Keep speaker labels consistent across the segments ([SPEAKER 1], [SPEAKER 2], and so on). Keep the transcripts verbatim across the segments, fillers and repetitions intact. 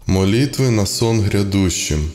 [SPEAKER 1] Молитвы на сон грядущим.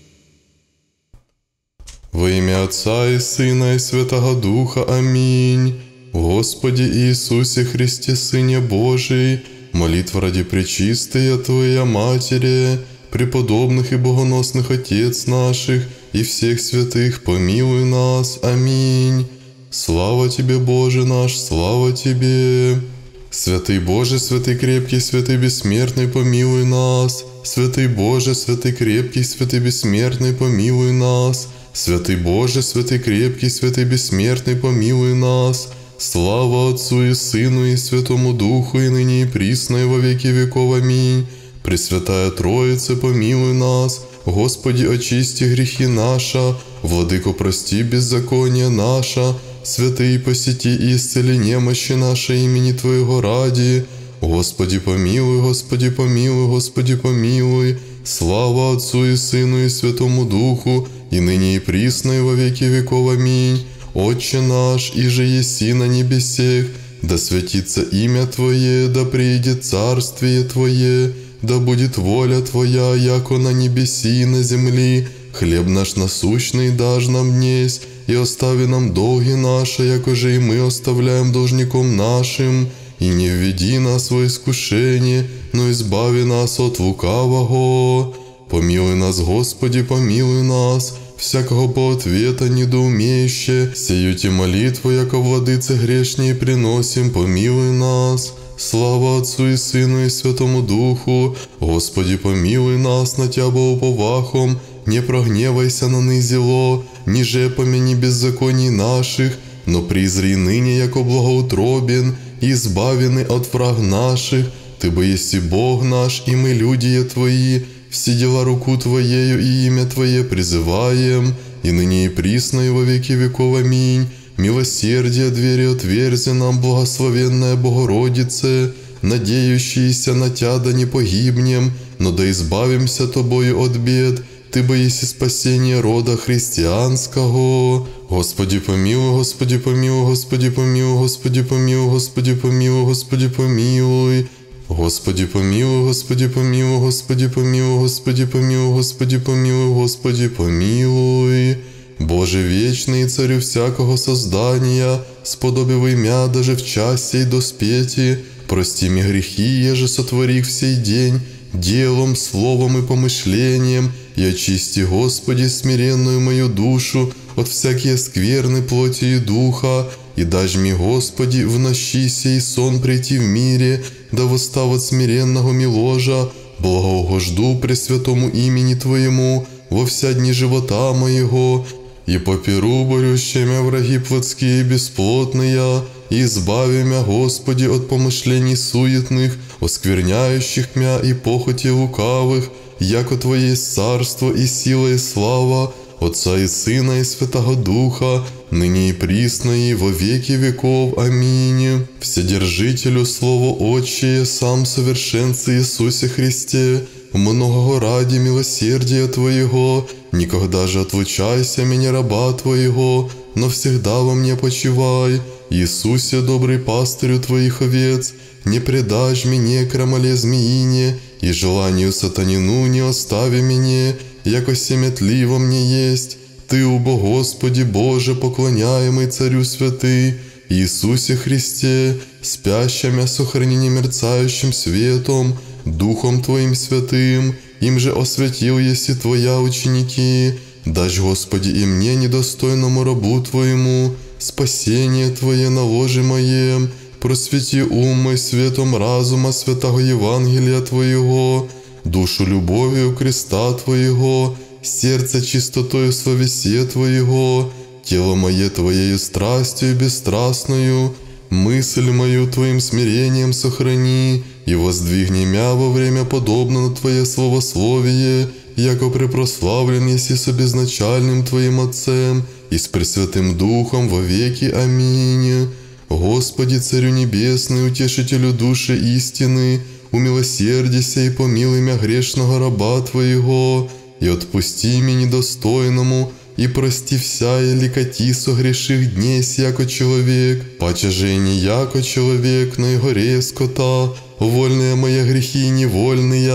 [SPEAKER 1] Во имя Отца и Сына и Святого Духа. Аминь. Господи Иисусе Христе, Сыне Божий, молитва ради пречистая Твоя Матери, преподобных и богоносных Отец наших и всех святых, помилуй нас. Аминь. Слава Тебе, Боже наш, слава Тебе. Святый Боже, святый крепкий, святый бессмертный, помилуй нас. Святый Боже, святый крепкий, святый бессмертный, помилуй нас. Святый Боже, святый крепкий, святый бессмертный, помилуй нас. Слава Отцу и Сыну и Святому Духу, и ныне и присно, и во веки веков. Аминь. Пресвятая Троица, помилуй нас. Господи, очисти грехи наши. Владыко, прости беззаконие наше. Святый, посети и исцели немощи наши имени Твоего ради. Господи, помилуй, Господи, помилуй, Господи, помилуй. Слава Отцу и Сыну и Святому Духу, и ныне и присно, и во веки веков. Аминь. Отче наш, иже еси на небесех, да святится имя Твое, да приидет царствие Твое, да будет воля Твоя, яко на небеси и на земли. Хлеб наш насущный дашь нам днесь, и остави нам долги наши, якоже и мы оставляем должником нашим. И не введи нас во искушение, но избави нас от лукавого. Помилуй нас, Господи, помилуй нас, всякого по ответа недоумеюще, сею те молитву, яко владыце грешней приносим, помилуй нас. Слава Отцу и Сыну и Святому Духу, Господи, помилуй нас, на Тя уповахом, не прогневайся на низело, ниже помяни беззаконий наших, но призри ныне, яко благоутробен, и избавены от враг наших. Ты бы еси Бог наш, и мы люди Твои, все дела руку Твоею и имя Твое призываем, и ныне и присно, и во веки веков. Аминь. Милосердие двери отверзи нам, благословенная Богородице, надеющиеся на Тя да не погибнем, но да избавимся Тобою от бед. Ты бы еси спасение рода христианского. Господи помилуй, Господи помилуй, Господи помилуй, Господи помилуй, Господи помилуй, Господи помилуй. Господи помилуй, Господи помилуй, Господи помилуй, Господи помилуй, Господи помилуй, Господи помилуй. Боже вечный, Царю всякого создания, сподобив имя даже в час сей доспети, прости мне грехи, еже сотворих в сей день, делом, словом и помышлением, и очисти, Господи, смиренную мою душу от всякие скверны плоти и духа, и дажь мне, Господи, в нощи сей сон прийти в мире, да восстав от смиренного ми ложа, благоугожду пресвятому имени Твоему во вся дни живота моего, и попиру борющими враги плотские и бесплотные, и избави мя, Господи, от помышлений суетных, оскверняющих мя и похоти лукавых, яко Твое есть царство и сила и слава, Отца и Сына и Святого Духа, ныне и присно и во веки веков. Аминь. Вседержителю Слово Отчее, сам совершенстве Иисусе Христе, многого ради милосердия Твоего, никогда же отлучайся меня, раба Твоего, но всегда во мне почивай. Иисусе, добрый пастырю Твоих овец, не предашь мне крамоле змеине, и желанию сатанину не остави меня, яко семетли во мне есть. Ты, убо Господи Боже, поклоняемый Царю святый, Иисусе Христе, спящим сохрани немерцающим светом, Духом Твоим святым, им же осветил еси Твоя ученики. Дашь, Господи, и мне, недостойному рабу Твоему, спасение Твое на ложе моем, просвети ум мой светом разума святого Евангелия Твоего, душу любовью креста Твоего, сердце чистотою словесе Твоего, тело мое Твоею страстью бесстрастную, мысль мою Твоим смирением сохрани, и воздвигни мя во время подобно на Твое словословие, яко препрославлен еси с обезначальным Твоим Отцем и с Пресвятым Духом во веки. Аминь. Господи, Царю Небесный, Утешителю души истины, умилосердися и помилуй мя грешного раба Твоего, и отпусти мне недостойному, и прости вся и ликоти согреших днесь, яко человек, паче же и не яко человек, но и горе скота, вольные мои грехи невольные,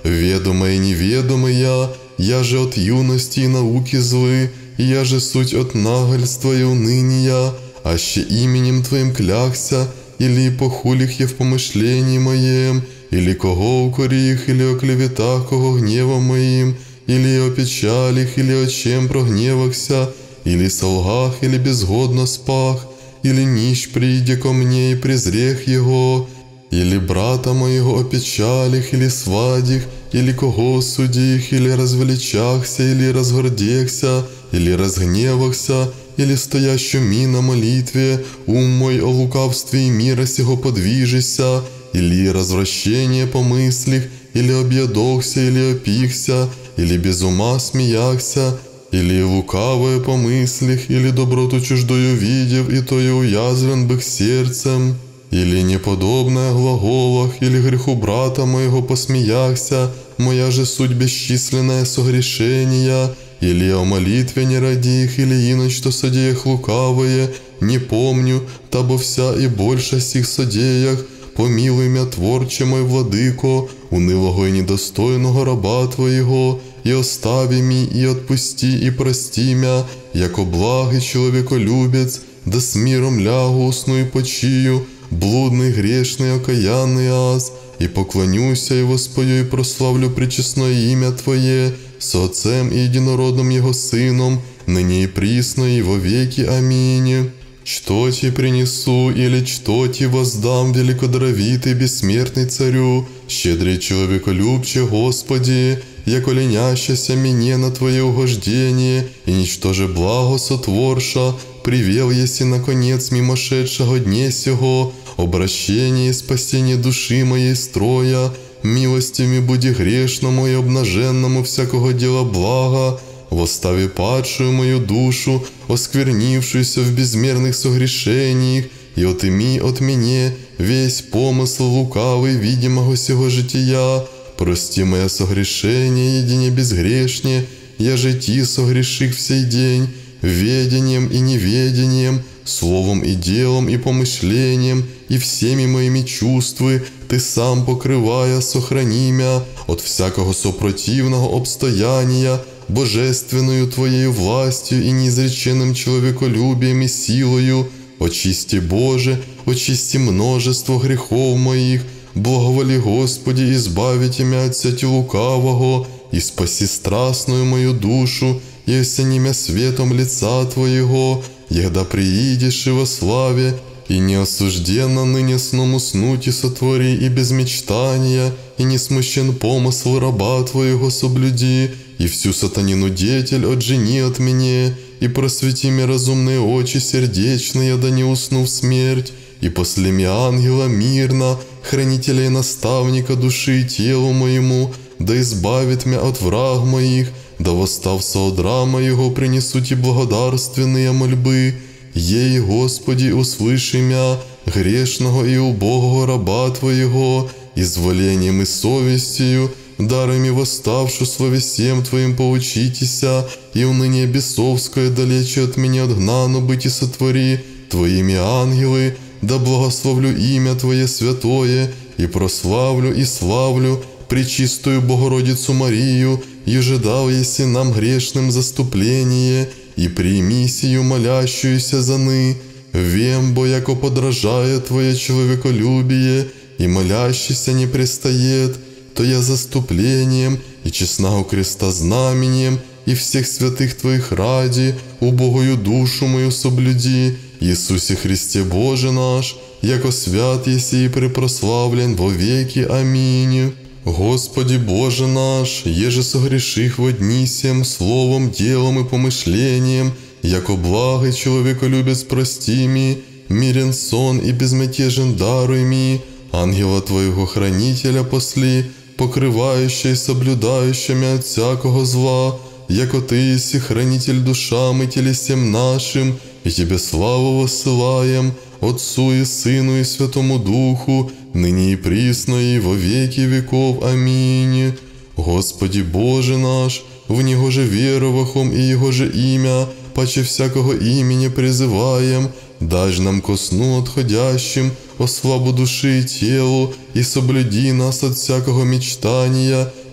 [SPEAKER 1] ведомое и неведомое, я же от юности и науки злы, я же суть от нагольства и уныния, аще именем Твоим клякся, или похулих я в помышлении моем, или кого укорих, или о клеветах кого гневом моим, или о печалях, или о чем прогневахся, или солгах, или безгодно спах, или нищ приди ко мне и презрех его, или брата моего о печалях, или свадях, или кого судих, или развеличахся, или разгордехся, или разгневахся, или стоящими на молитве, ум мой о лукавстве и мира сего подвижися, или развращение помыслих, или объедохся, или опихся, или без ума смеяхся, или лукавое помыслих, или доброту чуждою видев, и то и уязвлен бых сердцем, или неподобное глаголах, или греху брата моего посмеяхся, моя же суть бесчисленное согрешения, или о молитве не радих, или иноч что содеях лукавое, не помню, табо вся и больше сих содеях, помилуй мя, Творче мой, владыко, унылого и недостойного раба Твоего, и остави ми, и отпусти, и прости мя, яко благий человеколюбец, да с миром лягу, усну и почию, блудный, грешный, окаянный аз, и поклонюся и воспою и прославлю пречестное имя Твое, со Отцем и Единородным Его Сыном, ныне и присно и во веки. Аминь. Что Ти принесу, или что Ти воздам, великодравитый, бессмертный Царю, щедрый человеколюбче, Господи, яко ленящася мне на Твое угождение, и ничтоже благо сотворша, привел еси наконец мимошедшего дне сего, обращение и спасение души моей строя, милостями буди грешному и обнаженному всякого дела блага, восстави падшую мою душу, осквернившуюся в безмерных согрешениях, и отыми от меня весь помысл лукавый видимого сего жития, прости мое согрешение, едине безгрешне, я же Ти согреших в сей день, ведением и неведением, словом и делом и помышлением, и всеми моими чувствы, Ты сам покрывая, сохрани мя от всякого сопротивного обстояния, божественную Твоею властью и неизреченным человеколюбием и силою, очисти, Боже, очисти множество грехов моих, благоволи, Господи, избавите мя от сети лукавого, и спаси страстную мою душу, и осени мя светом лица Твоего, егда приидешь и во славе, и неосужденно ныне сном уснуть и сотвори, и без мечтания, и не смущен помысл раба Твоего соблюди, и всю сатанину детель отжени от меня, и просвети мне разумные очи сердечные, да не усну в смерть, и после ми ангела мирно, хранителя и наставника души и телу моему, да избавит меня от враг моих, да восстав со одра моего принесу Ти благодарственные мольбы. Ей, Господи, услыши мя, грешного и убогого раба Твоего, изволением и совестью, дарами восставшу словесем Твоим поучитеся, и уныние бесовское далече от меня отгнано быть и сотвори, Твоими ангелы, да благословлю имя Твое святое, и прославлю и славлю Пречистую Богородицу Марию, еже дал еси нам грешным заступление, и прими сию молящуюся за ны, вем, бо яко подражает Твое человеколюбие, и молящийся не пристает, то я заступлением и честного креста знаменем, и всех святых Твоих ради, убогую душу мою соблюди, Иисусе Христе Боже наш, яко свят еси и препрославлен во веки. Аминь. Господи Боже наш, еже согреших во дни сем словом, делом и помышлением, яко благой человеколюбец прости ми, мирен сон и безмятежен даруй ми, ангела Твоего хранителя посли, покрывающий и соблюдающими от всякого зла, яко Ты еси хранитель душам и телесем нашим, и Тебе славу воссылаем, Отцу и Сыну и Святому Духу, ныне и присно и во веки веков. Аминь. Господи Боже наш, в Него же веровахом и Его же имя, паче всякого имени призываем, даж нам ко сну отходящим, о славу души и телу, и соблюди нас от всякого мечтания,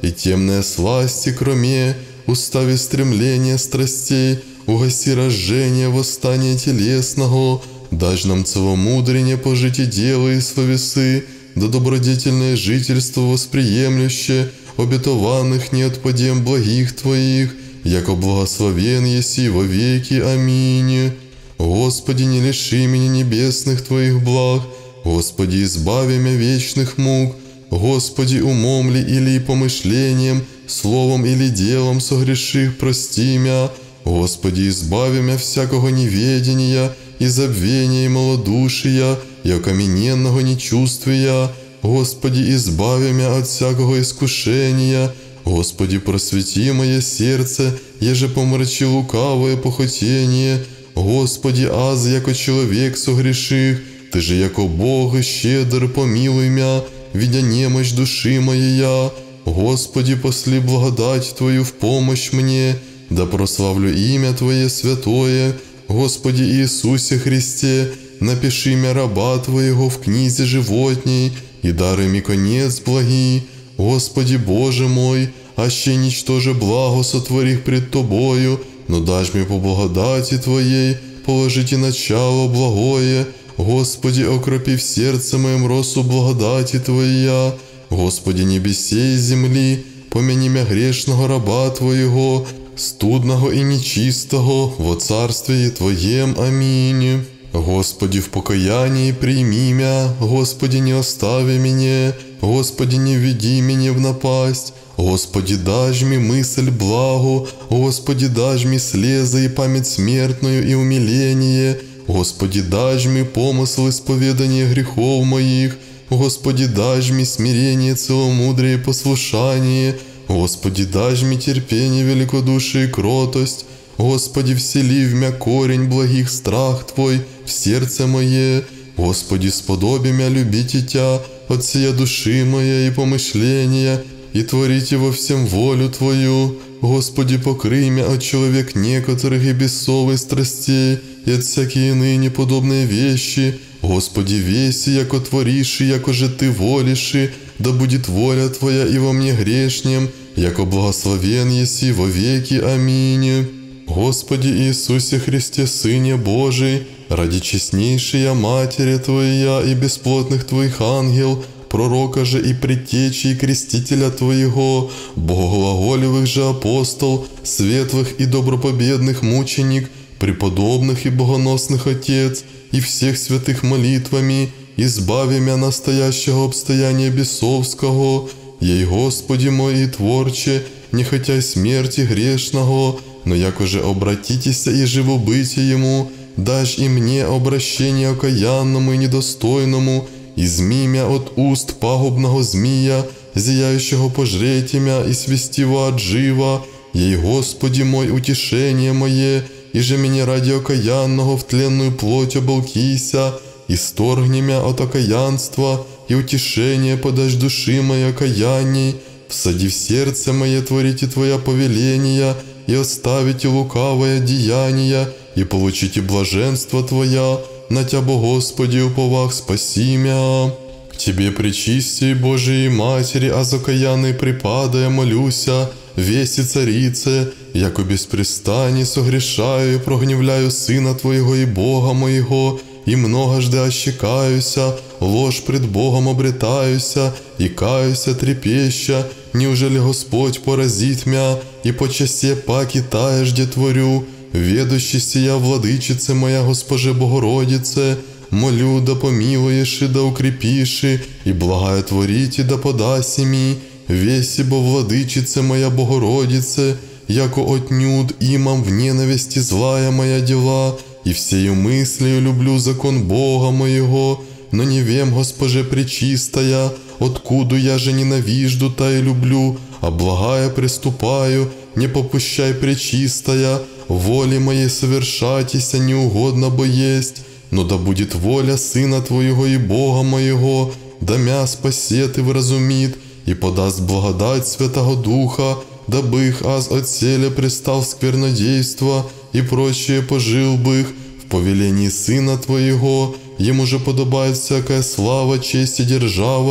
[SPEAKER 1] и темные сласти кроме, устави стремления страстей, угаси рождение восстания телесного, даж нам целомудрение пожить и дело и словесы, да добродетельное жительство восприемлюще, обетованных не отпадем благих Твоих, яко благословен еси во веки. Аминь. Господи, не лиши меня небесных Твоих благ, Господи, избави меня вечных мук, Господи, умом ли или помышлением, словом или делом согреших, прости мя, Господи, избави мя всякого неведения и забвения и малодушия, и окамененного нечувствия, Господи, избави мя от всякого искушения, Господи, просвети мое сердце, еже помрачи лукавое похотение, Господи, аз, яко человек согреших, Ты же, яко Бог, щедр, помилуй мя, видя немощь души моей, Господи, посли благодать Твою в помощь мне, да прославлю имя Твое святое, Господи Иисусе Христе, напиши мя раба Твоего в книзе животней, и даруй ми конец благий, Господи Боже мой, аще ничтоже благо сотворих пред Тобою, но дашь мне по благодати Твоей положите начало благое, Господи, окропи в сердце моем росу благодати Твоя, Господи, небесей и земли, помяни мя грешного раба Твоего, студного и нечистого, во царстве Твоем. Аминь. Господи, в покаянии прими мя, Господи, не остави меня, Господи, не введи меня в напасть, Господи, дашь ми мысль благу, Господи, дашь ми слезы и память смертную и умиление, Господи, дашь ми помысл исповедания грехов моих, Господи, дашь ми смирение, целомудрие и послушание, Господи, дашь ми терпение, великодушие и кротость, Господи, всели в мя корень благих страх Твой в сердце мое, Господи, сподоби мя любить Тя от сия души моя и помышления, и творите во всем волю Твою, Господи, покрый мя от человек некоторых и бесовых страстей, и от всякие иные неподобные вещи, Господи, веси, яко твориши, яко же Ты волиши, да будет воля Твоя и во мне грешнем, яко благословен еси во веки. Аминь. Господи Иисусе Христе, Сыне Божий, ради честнейшей Матери Твоя и бесплотных Твоих ангел, пророка же и предтечи и крестителя Твоего, богоглаголевых же апостол, светлых и добропобедных мученик, преподобных и богоносных Отец, и всех святых молитвами, избави мя настоящего обстояния бесовского, ей, Господи мой и Творче, не хотя смерти грешного, но яко же обратитеся и живобытие Ему, дашь и мне обращение окаянному и недостойному, изми мя от уст пагубного змия, зияющего пожрете мя и свестива от жива, ей, Господи мой, утешение мое, и же меня ради окаянного в тленную плоть оболкися, исторгни мя от окаянства, и утешение подашь души моей окаянней, всади в сердце мое творите Твоя повеления, и оставите лукавое деяние, и получите блаженство Твоя, на Тябо, Господи, уповах спаси мя. К Тебе, пречистей Божией Матери, аз окаянный припадая молюся, веси царице, яко беспрестанне согрешаю и прогневляю Сына Твоего и Бога моего, и многожды ощекаюся, ложь пред Богом обретаюся, и каюся трепеща, неужели Господь поразит мя, и по часе паки таежде творю, ведущий сия владычице моя Госпоже Богородице, молю, да помилуешь и да укрепиши, и благая творите да подаси ми, весибо владычице моя Богородице, яко отнюдь имам в ненависти злая моя дела, и всею мыслью люблю закон Бога моего, но не вем, Госпоже пречистая, откуду я же ненавижду, та и люблю, а благая приступаю, не попущай пречистая, воли моей совершатися неугодно бо есть, но да будет воля Сына Твоего и Бога моего, да мя спасет и вразумит, и подаст благодать Святого Духа, дабы их аз от селя пристал сквернодейства, и прочее пожил бы их в повелении Сына Твоего, Ему же подобает всякая слава, честь и держава,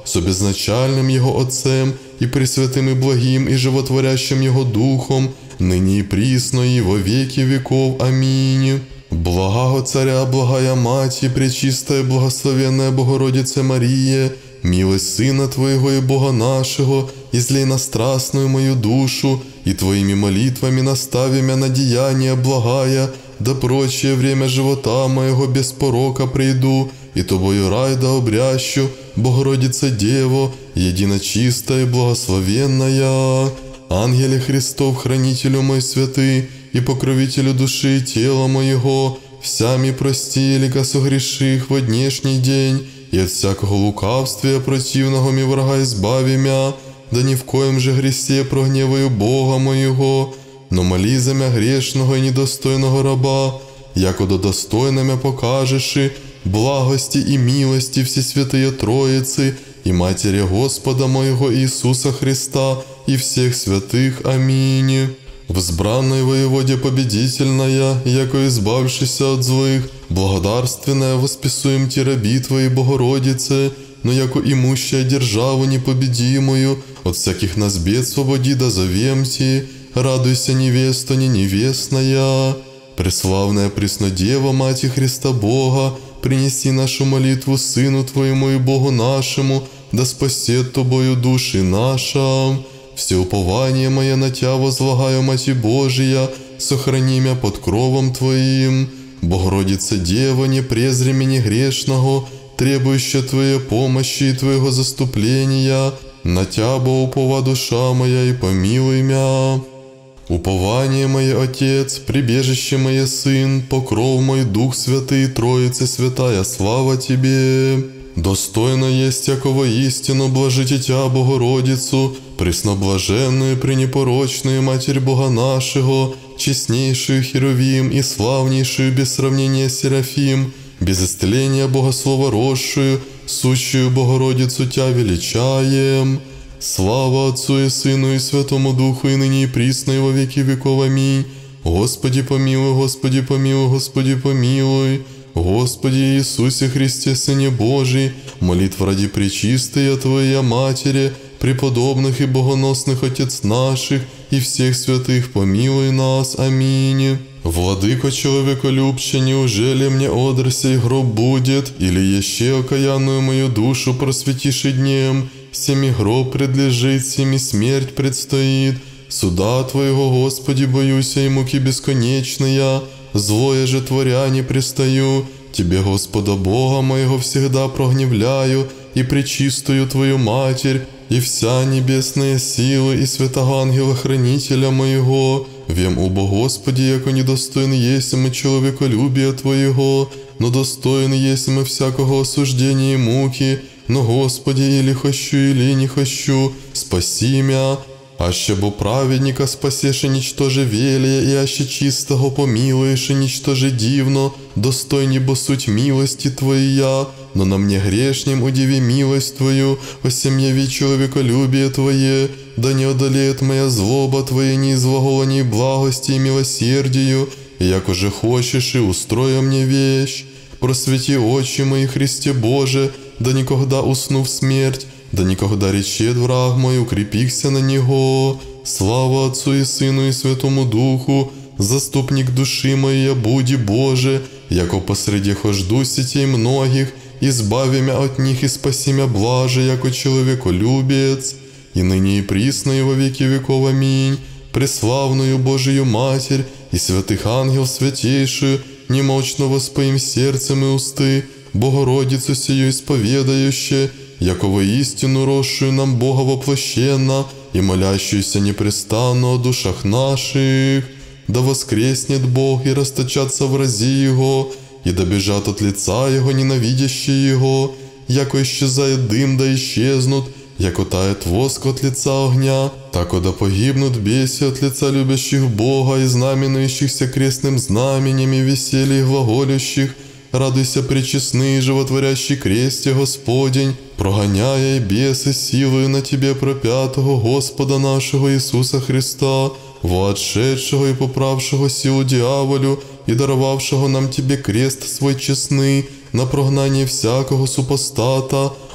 [SPEAKER 1] с обезначальным Его Отцем и Пресвятым и Благим и Животворящим Его Духом, ныне и присно и во веки веков. Аминь. Благого Царя, благая Мать и Пречистая Благословенная Богородица Мария, милость Сына Твоего и Бога нашего, излей на страстную мою душу, и Твоими молитвами настави мя на деяния благая, да прочее время живота моего без порока приду, и Тобою рай да обрящу, Богородица Дево, единочистая и благословенная. Ангеле Христов, хранителю мой святый, и покровителю души и тела моего, всями прости, лика согреших во днешний день, и от всякого лукавствия противного ми врага избави мя, да ни в коем же гресе прогневаю Бога моего, но моли за мя грешного и недостойного раба, якодо достойно мя покажеши благости и милости Всесвятые Троицы и Матери Господа моего Иисуса Христа и всех святых. Аминь. Взбранной воеводе победительная, яко избавшися от злых, благодарственная восписуем ти раби Твоей Богородице, но яко имущая державу непобедимую, от всяких нас бед свободи да зовемти, радуйся, невеста не невестная. Преславная Преснодева, Мати Христа Бога, принеси нашу молитву Сыну Твоему и Богу нашему, да спасет Тобою души наша. Все упование мое на Тя возлагаю, Мати Божия, сохрани мя под кровом Твоим. Богородица Дева, не презри меня грешного, требующая Твоей помощи и Твоего заступления, на Тябо упова душа моя и помилуй мя. Упование мое, Отец, прибежище мое, Сын, покров мой, Дух Святый, Троица Святая, слава Тебе. Достойно есть всякого истину блажите Тя, Богородицу, пресноблаженную, пренепорочную Матерь Бога нашего, честнейшую Херовим и славнейшую без сравнения Серафим, без исцеления Богослова росшую, сущую Богородицу Тя величаем. Слава Отцу и Сыну и Святому Духу, и ныне и присно, и во веки веков. Аминь. Господи помилуй, Господи помилуй, Господи помилуй. Господи Иисусе Христе, Сыне Божий, молитва ради пречистой Твоей Матери, преподобных и богоносных Отец наших, и всех святых помилуй нас. Аминь. Владыко человеколюбче, неужели мне одр сей гроб будет, или еще окаянную мою душу просветиши днем? Семи гроб предлежит, семи смерть предстоит. Суда Твоего, Господи, боюсь, и муки бесконечные. Злое же творя не пристаю. Тебе, Господа Бога моего, всегда прогневляю, и пречистую Твою Матерь, и вся небесная сила, и святого ангела-хранителя моего. Вем, убо Господи, яко недостоин есть мы человеколюбия Твоего, но достоин есть мы всякого осуждения и муки. Но, Господи, или хочу, или не хочу, спаси мя. Аще бо праведника спасешь и ничтоже велия, и аще чистого помилуешь и ничтоже дивно, достойни бо суть милости Твоя, но на мне грешним удиви милость Твою, осемьяви человеколюбие Твое, да не одолеет моя злоба Твоя неизвоголаней благости и милосердию, яко же хочешь и устрою мне вещь. Просвети очи мои, Христе Боже, да никогда усну в смерть, да никогда речет враг мой, укрепихся на Него. Слава Отцу и Сыну и Святому Духу, заступник души моей, буди Боже, яко посреди хожду сетей многих, избави мя от них и спаси мя блаже, яко человеколюбец, и ныне и присно и во веки веков. Аминь. Преславную Божию Матерь и святых ангел святейшую, немощно воспоим сердцем и усты, Богородицу сию исповедающее, яко воистину росшую нам Бога воплощенно и молящуюся непрестанно о душах наших. Да воскреснет Бог и расточатся врази Его, и да бежат от лица Его ненавидящие Его, яко исчезает дым, да исчезнут, яко тает воск от лица огня, тако да погибнут беси от лица любящих Бога и знаменующихся крестным знаменем и веселье глаголющих. Радуйся, пречестный и животворящий кресте Господень, прогоняя и бесы силою на Тебе пропятого Господа нашего Иисуса Христа, воотшедшего и поправшего силу дьяволю и даровавшего нам Тебе крест свой честный на прогнание всякого супостата,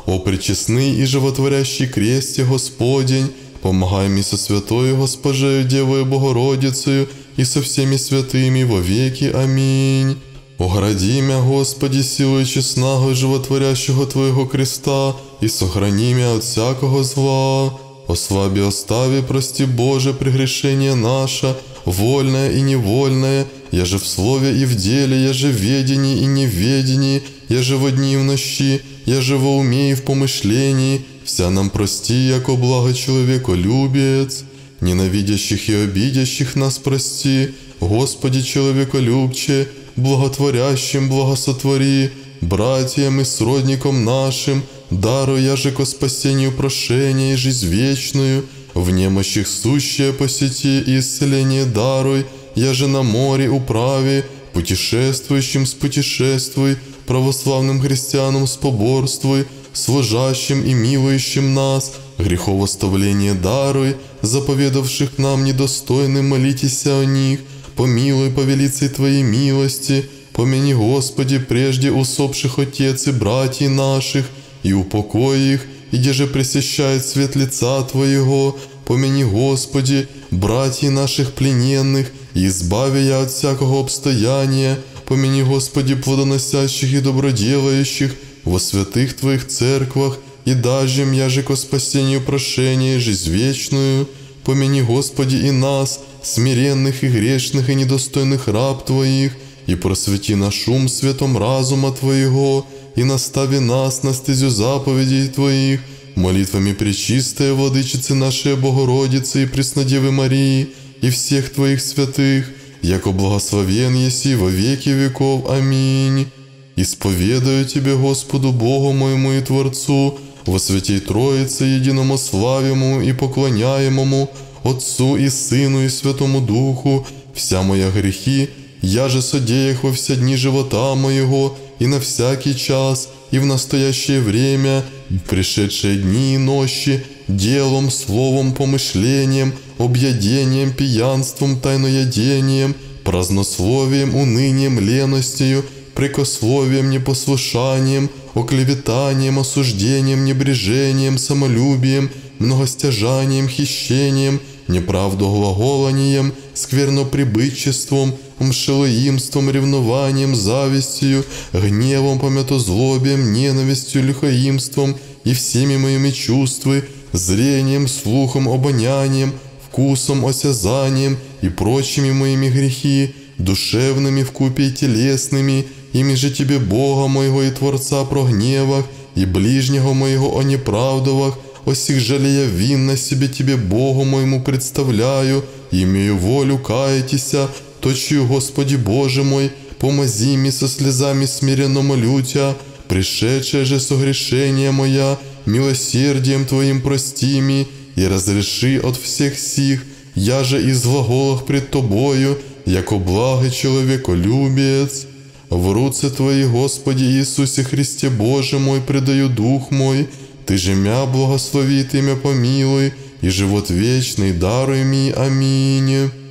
[SPEAKER 1] о пречестный и животворящий кресте Господень, помогай мне со святою Госпожею Девою Богородицею и со всеми святыми во веки. Аминь. Огради мя, Господи, силою честного и животворящего Твоего креста, и сохрани мя от всякого зла. Ослаби, остави, прости, Боже, прегрешение наше, вольное и невольное, я же в слове и в деле, я же в ведении и неведении, я же во дни и в нощи, я же во уме и в помышлении, вся нам прости, яко благо человеколюбец. Ненавидящих и обидящих нас прости, Господи, человеколюбче, благотворящим благосотвори, братьям и сродникам нашим, даруй яже ко спасению прошения и жизнь вечную, в немощих сущее посети и исцеление даруй, яже на море управи, путешествующим спутешествуй, православным христианам споборствуй, служащим и милующим нас, греховоставление даруй, заповедавших нам недостойным молитесь о них, помилуй по велицей Твоей милости, помяни, Господи, прежде усопших отец и братьев наших, и упокой их, и где же пресыщает свет лица Твоего, помяни, Господи, братьев наших плененных, и избави я от всякого обстояния, помяни, Господи, плодоносящих и доброделающих во святых Твоих церквах, и дажь им яже ко спасению прошения и жизнь вечную, помяни, Господи, и нас, смиренных и грешных и недостойных раб Твоих, и просвети наш ум светом разума Твоего, и настави нас на стезю заповедей Твоих, молитвами пречистой Владычицы нашей Богородицы и Преснодевы Марии, и всех Твоих святых, яко благословен еси во веки веков. Аминь. Исповедаю Тебе, Господу Богу моему и Творцу, во Святей Троице, единому славимому и поклоняемому, Отцу и Сыну и Святому Духу, вся моя грехи, я же содеях во все дни живота моего, и на всякий час, и в настоящее время, и в пришедшие дни и ночи, делом, словом, помышлением, объедением, пьянством, тайноядением, празднословием, унынием, леностью, прекословием, непослушанием, оклеветанием, осуждением, небрежением, самолюбием, многостяжанием, хищением, неправдоглаголанием, скверноприбытчеством, мшелоимством, ревнованием, завистью, гневом, помятозлобием, ненавистью, лихоимством и всеми моими чувствами, зрением, слухом, обонянием, вкусом, осязанием и прочими моими грехи, душевными вкупе и телесными, ими же Тебе, Бога моего и Творца, прогневах, и ближнего моего о неправдовах, о сих жалея винно себе Тебе, Богу моему, представляю, имею волю каятися, точию, Господи Боже мой, помози ми со слезами смиренно молю Тя, пришедшее же согрешение моя, милосердием Твоим прости ми, и разреши от всех сих, я же из глаголах пред Тобою, яко благий человеколюбец. В руце Твои, Господи Иисусе Христе Боже мой, предаю дух мой, Ты же мя благослови, Ты мя помилуй, и живот вечный даруй ми. Аминь.